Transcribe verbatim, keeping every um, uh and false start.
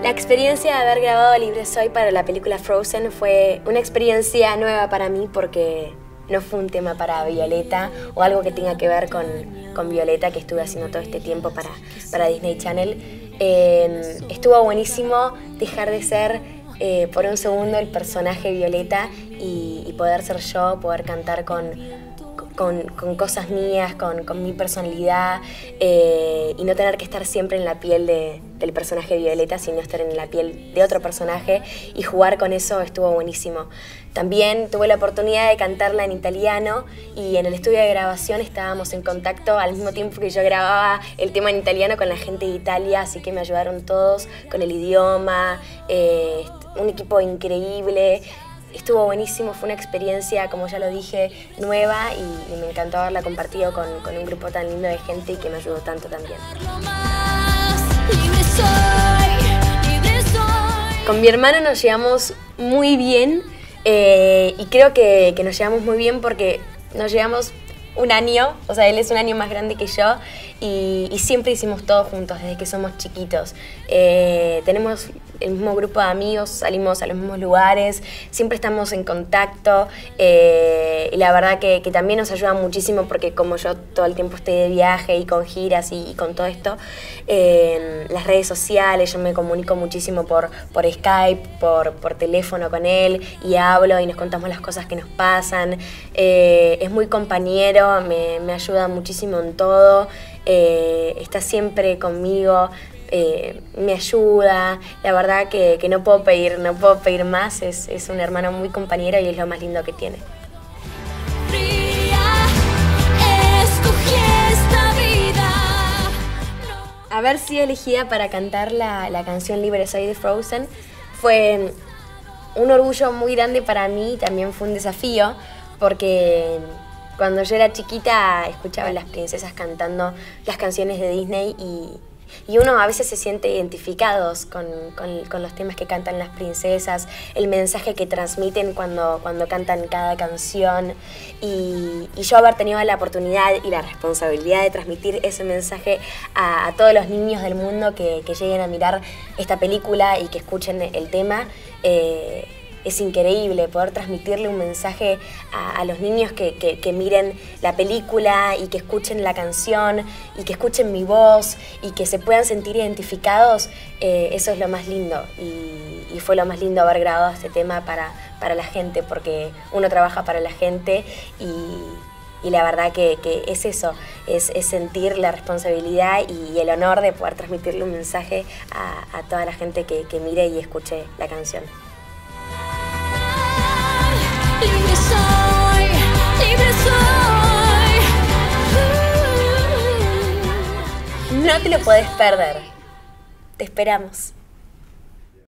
La experiencia de haber grabado Libre Soy para la película Frozen fue una experiencia nueva para mí porque no fue un tema para Violeta o algo que tenga que ver con, con Violeta, que estuve haciendo todo este tiempo para, para Disney Channel. Eh, estuvo buenísimo dejar de ser eh, por un segundo el personaje Violeta y, y poder ser yo, poder cantar con, con, con cosas mías, con, con mi personalidad eh, y no tener que estar siempre en la piel de, del personaje Violeta, sino estar en la piel de otro personaje, y jugar con eso estuvo buenísimo. También tuve la oportunidad de cantarla en italiano y en el estudio de grabación estábamos en contacto al mismo tiempo que yo grababa el tema en italiano con la gente de Italia, así que me ayudaron todos con el idioma, eh, un equipo increíble. Estuvo buenísimo, fue una experiencia, como ya lo dije, nueva y, y me encantó haberla compartido con, con un grupo tan lindo de gente y que me ayudó tanto también. Con mi hermano nos llevamos muy bien eh, y creo que, que nos llevamos muy bien porque nos llevamos un año, o sea, él es un año más grande que yo y, y siempre hicimos todo juntos desde que somos chiquitos. Eh, tenemos el mismo grupo de amigos, salimos a los mismos lugares, siempre estamos en contacto eh, y la verdad que, que también nos ayuda muchísimo porque como yo todo el tiempo estoy de viaje y con giras y, y con todo esto, eh, las redes sociales, yo me comunico muchísimo por, por Skype, por, por teléfono con él y hablo y nos contamos las cosas que nos pasan. Eh, es muy compañero, me, me ayuda muchísimo en todo, eh, está siempre conmigo. Eh, me ayuda, la verdad que, que no puedo pedir, no puedo pedir más, es, es un hermano muy compañero y es lo más lindo que tiene. Haber sido elegida para cantar la, la canción Libre Soy de Frozen fue un orgullo muy grande para mí, también fue un desafío porque cuando yo era chiquita escuchaba a las princesas cantando las canciones de Disney y Y uno a veces se siente identificados con, con, con los temas que cantan las princesas, el mensaje que transmiten cuando, cuando cantan cada canción. Y, y yo haber tenido la oportunidad y la responsabilidad de transmitir ese mensaje a, a todos los niños del mundo que, que lleguen a mirar esta película y que escuchen el tema, eh, es increíble poder transmitirle un mensaje a, a los niños que, que, que miren la película y que escuchen la canción y que escuchen mi voz y que se puedan sentir identificados. Eh, eso es lo más lindo y, y fue lo más lindo haber grabado este tema para, para la gente, porque uno trabaja para la gente y, y la verdad que, que es eso, es, es sentir la responsabilidad y el honor de poder transmitirle un mensaje a, a toda la gente que, que mire y escuche la canción. Libre soy, libre soy. No te lo puedes perder. Te esperamos.